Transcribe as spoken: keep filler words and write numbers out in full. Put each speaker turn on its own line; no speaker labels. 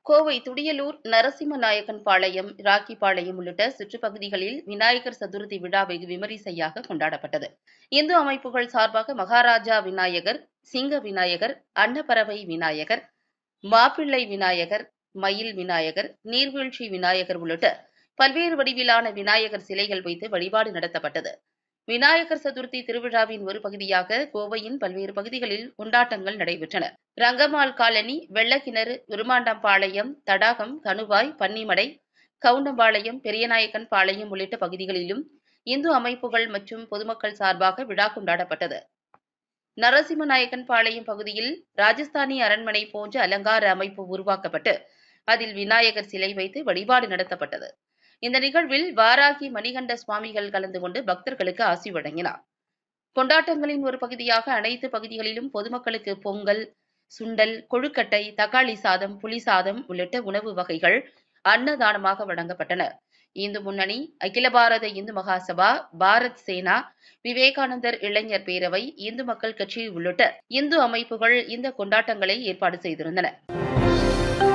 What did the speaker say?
கோவை துடியலூர் நரசிம்மநாயக்கன் பாளையம், ராக்கிபாளையம் உள்ளிட்ட சுற்றுப்பகுதிகளில் விநாயகர் சதுர்த்தி விழா வெகு விமரிசையாக கொண்டாடப்பட்டது. இந்து அமைப்புகள் சார்பாக மகாராஜா விநாயகர், சிங்க விநாயகர், அன்னப்பறவை விநாயகர், மாப்பிள்ளை விநாயகர், மயில் விநாயகர், நீர்வீழ்ச்சி விநாயகர் உள்ளிட்ட பல்வேறு வடிவிலான விநாயகர் சிலைகள் வைத்து வழிபாடு நடத்தப்பட்டது. விநாயகர் சதுர்த்தி திருவிழாவின் ஒரு பகுதியாக கோவையின் பல்வேறு பகுதிகளில் கொண்டாட்டங்கள் நடைபெற்றன. ரங்கம்மாள் காலனி, வெள்ளக்கிணறு, விருமாண்டம்பாளையம், தடாகம், கணுவாய், பன்னிமடை, கவுண்டம்பாளையம், பெரியநாயக்கன் பாளையம் உள்ளிட்ட பகுதிகளிலும் இந்து அமைப்புகள் மற்றும் பொதுமக்கள் சார்பாக விழா கொண்டாடப்பட்டது. நரசிம்மநாயக்கன் பாளையம் பகுதியில் ராஜஸ்தானி அரண்மனை போன்ற அலங்கார அமைப்பு உருவாக்கப்பட்டு அதில் விநாயகர் சிலை வைத்து வழிபாடு நடத்தப்பட்டது. இந்த நிகழ்வில் வாராகி மணிகண்ட சுவாமிகள் கலந்து கொண்டு பக்தர்களுக்கு ஆசி வழங்கினார். கொண்டாட்டங்களின் ஒரு பகுதியாக அனைத்து பகுதிகளிலும் பொதுமக்களுக்கு பொங்கல், சுண்டல், கொழுக்கட்டை, தக்காளி சாதம், புளி சாதம் உள்ளிட்ட உணவு வகைகள் அன்னதானமாக வழங்கப்பட்டன. இந்து முன்னணி, அகில பாரத இந்து மகாசபா, பாரத் சேனா, விவேகானந்தர் இளைஞர் பேரவை, இந்து மக்கள் கட்சி உள்ளிட்ட இந்து அமைப்புகள் இந்த கொண்டாட்டங்களை ஏற்பாடு செய்திருந்தன.